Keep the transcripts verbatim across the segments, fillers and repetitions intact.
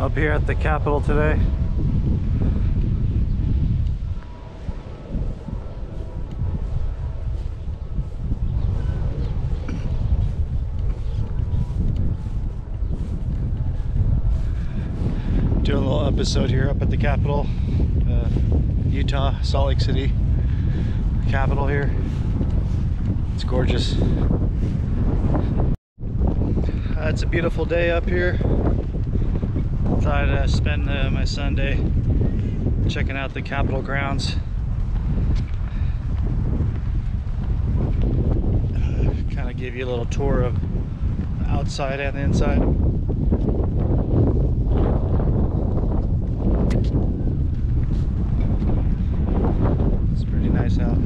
Up here at the Capitol today. Doing a little episode here up at the Capitol, uh, Utah, Salt Lake City, Capitol here. It's gorgeous. Uh, it's a beautiful day up here. Thought I'd uh, spend uh, my Sunday checking out the Capitol grounds. Uh, kind of give you a little tour of the outside and the inside. It's pretty nice out.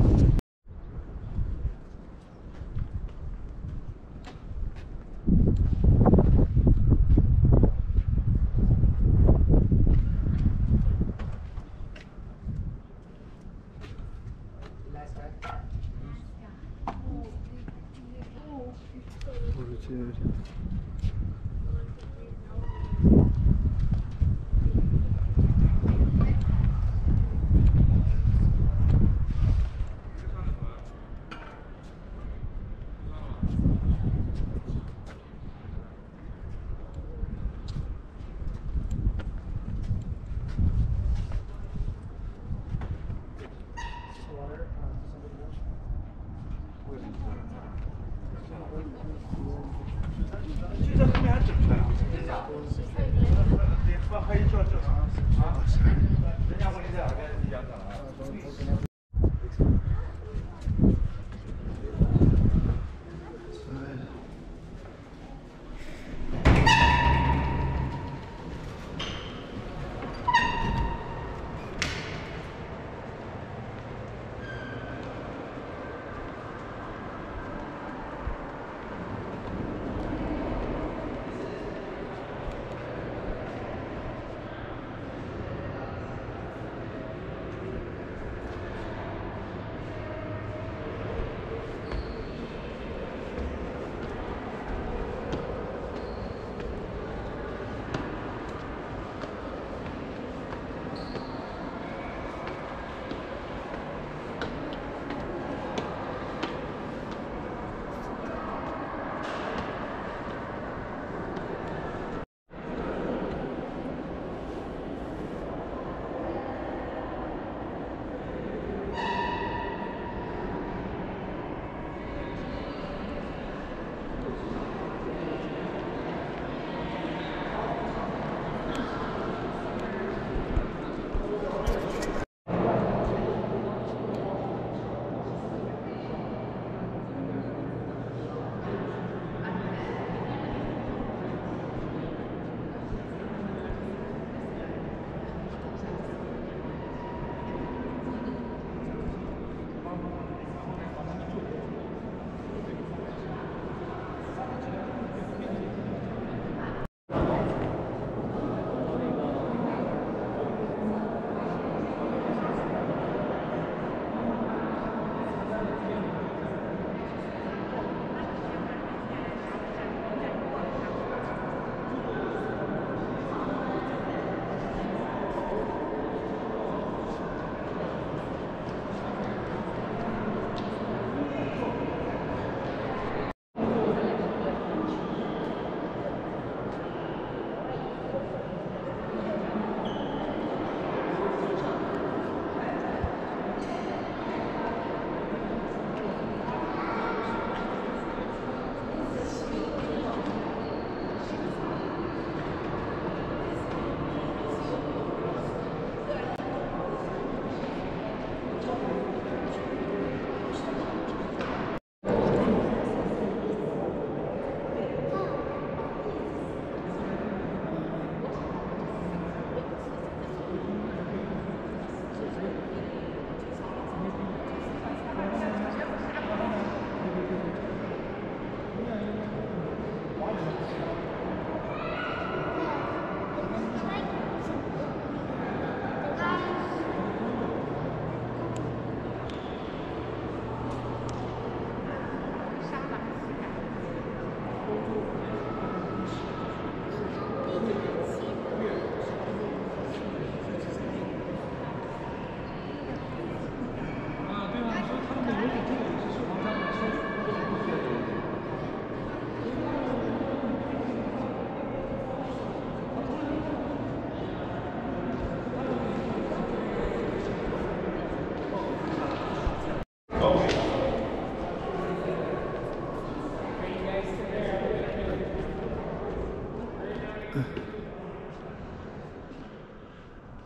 Fortitude.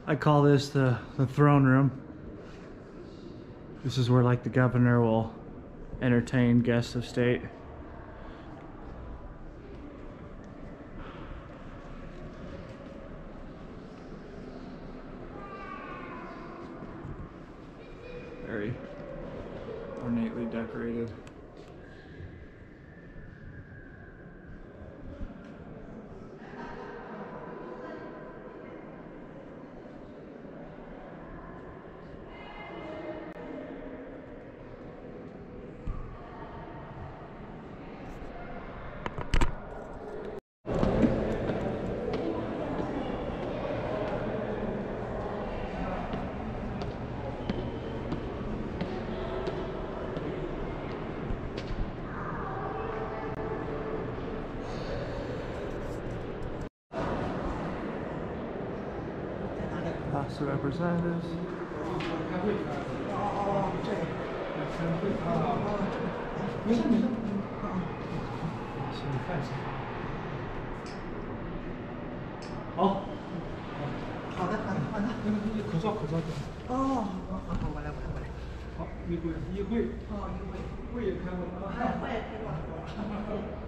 I call this the, the throne room. This is where like the governor will entertain guests of state. Very ornately decorated. House of Representatives. Oh. 好的，好的，好的。 口罩，口罩。 哦，好好好，我来，我来，我来。 好，议会，议会。 哦，议会。 会也开过了。 哎，会也开过了。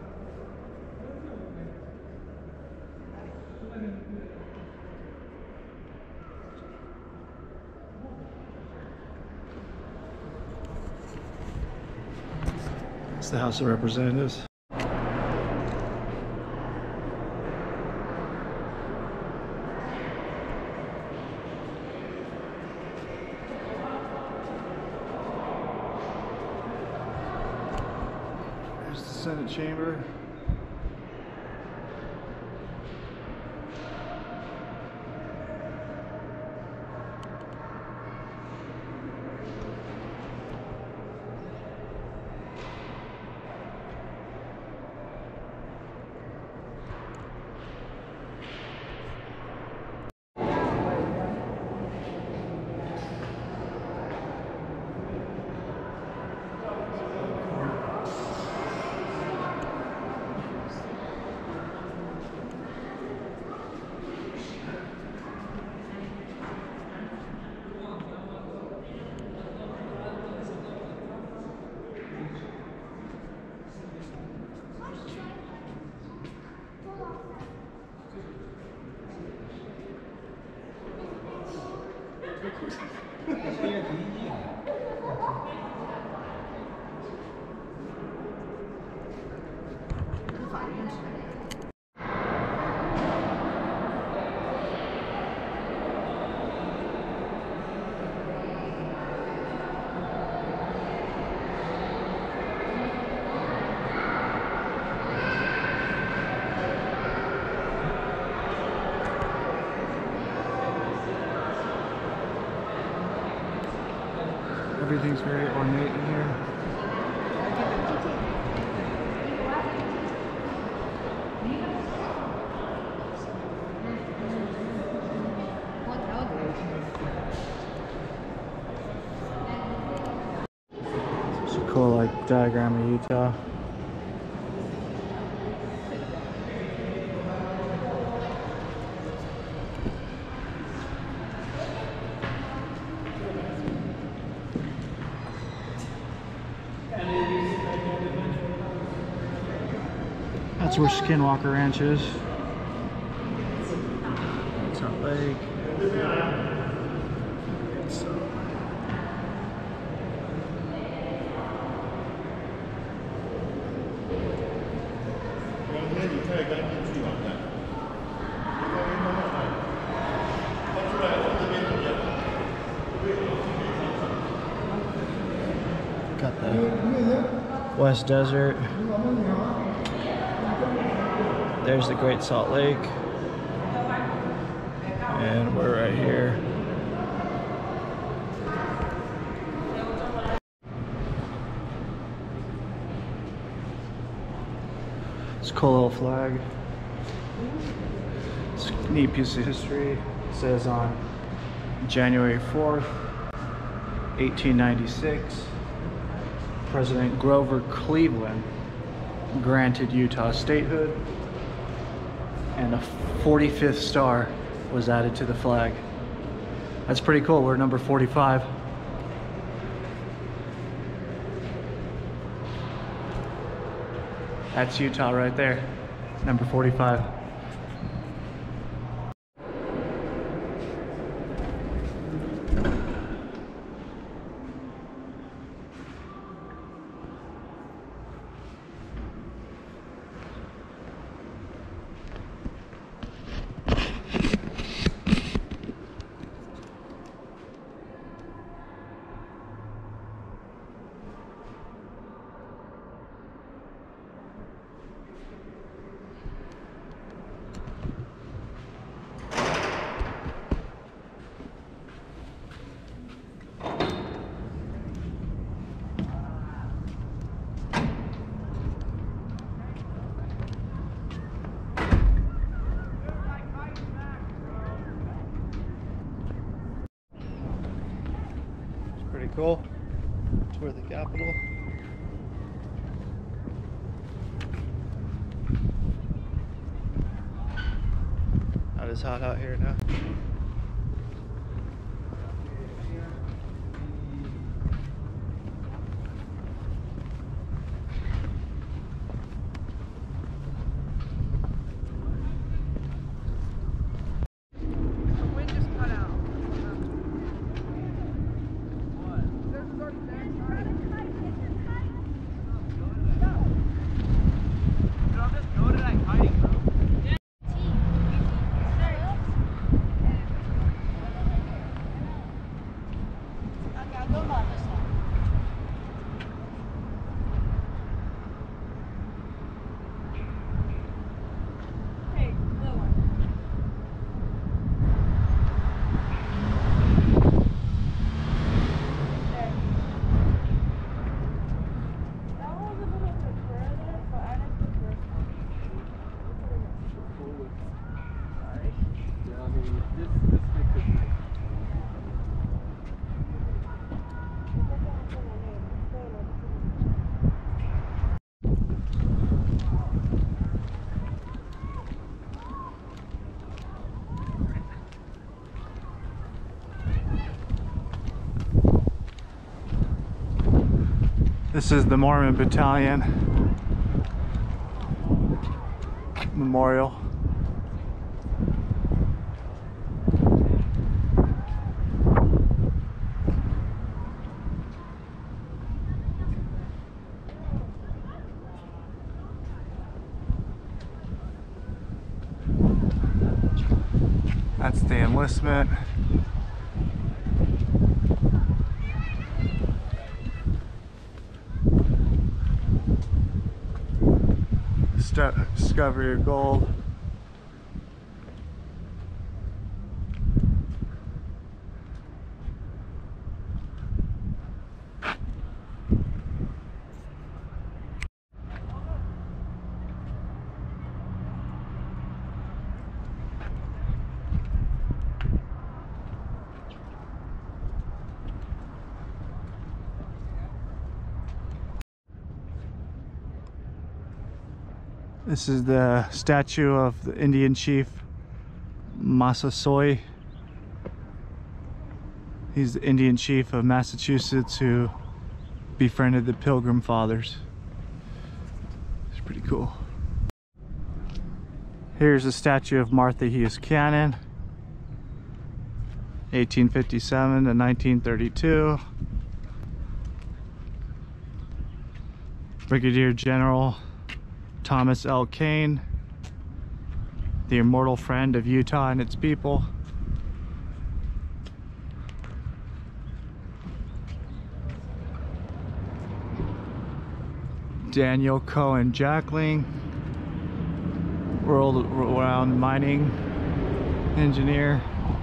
It's the House of Representatives. There's the Senate chamber. Everything's very ornate in here. It's a cool like diagram of Utah. That's where Skinwalker Ranch is. Salt Lake. Got the West Desert. There's the Great Salt Lake. And we're right here. It's a cool little flag. It's a neat piece of history. It says on January fourth, eighteen ninety-six, President Grover Cleveland granted Utah statehood, and a forty-fifth star was added to the flag. That's pretty cool. We're number forty-five. That's Utah right there, number forty-five. Pretty cool. Tour the Capitol. Not as hot out here now. This is the Mormon Battalion Memorial. That's the enlistment. Discover your gold. This is the statue of the Indian chief Massasoit. He's the Indian chief of Massachusetts who befriended the Pilgrim Fathers. It's pretty cool. Here's a statue of Martha Hughes Cannon, eighteen fifty-seven to nineteen thirty-two. Brigadier General Thomas L. Kane, the immortal friend of Utah and its people. Daniel Cohen Jackling, world-renowned mining engineer.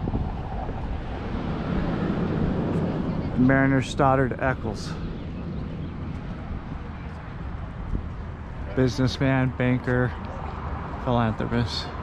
Mariner Stoddard Eccles, businessman, banker, philanthropist.